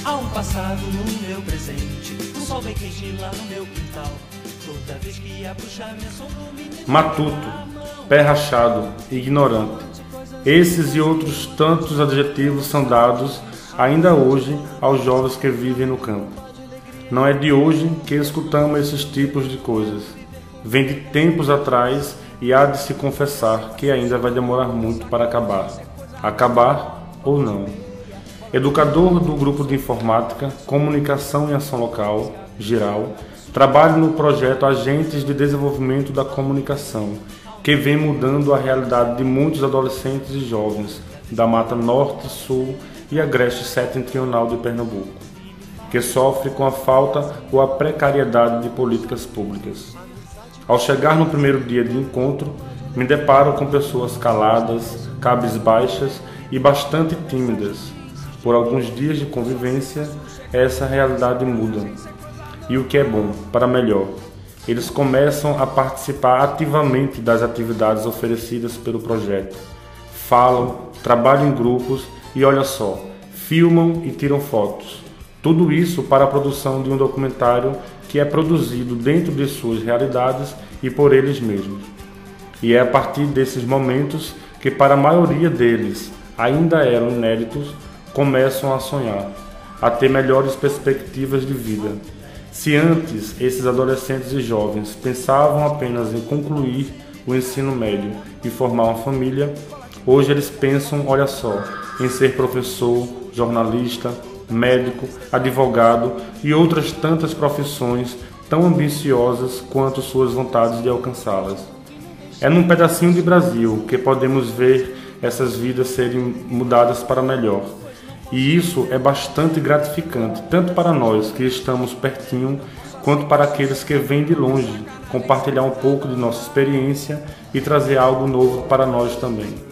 Há um passado no meu presente, o sol bem quente lá no meu quintal. Toda vez que ia puxar minha sombra, o menino Matuto, pé rachado, ignorante. Esses e outros tantos adjetivos são dados ainda hoje aos jovens que vivem no campo. Não é de hoje que escutamos esses tipos de coisas. Vem de tempos atrás e há de se confessar que ainda vai demorar muito para acabar. Acabar ou não. Educador do grupo de informática, comunicação e ação local, geral, trabalho no projeto Agentes de Desenvolvimento da Comunicação, que vem mudando a realidade de muitos adolescentes e jovens da Mata Norte, Sul e Agreste Setentrional de Pernambuco, que sofre com a falta ou a precariedade de políticas públicas. Ao chegar no primeiro dia de encontro, me deparo com pessoas caladas, cabisbaixas e bastante tímidas. Por alguns dias de convivência, essa realidade muda. E o que é bom, para melhor, eles começam a participar ativamente das atividades oferecidas pelo projeto. Falam, trabalham em grupos e, olha só, filmam e tiram fotos. Tudo isso para a produção de um documentário que é produzido dentro de suas realidades e por eles mesmos. E é a partir desses momentos que, para a maioria deles, ainda eram inéditos, começam a sonhar, a ter melhores perspectivas de vida. Se antes esses adolescentes e jovens pensavam apenas em concluir o ensino médio e formar uma família, hoje eles pensam, olha só, em ser professor, jornalista, médico, advogado e outras tantas profissões tão ambiciosas quanto suas vontades de alcançá-las. É num pedacinho de Brasil que podemos ver essas vidas serem mudadas para melhor. E isso é bastante gratificante, tanto para nós que estamos pertinho, quanto para aqueles que vêm de longe, compartilhar um pouco de nossa experiência e trazer algo novo para nós também.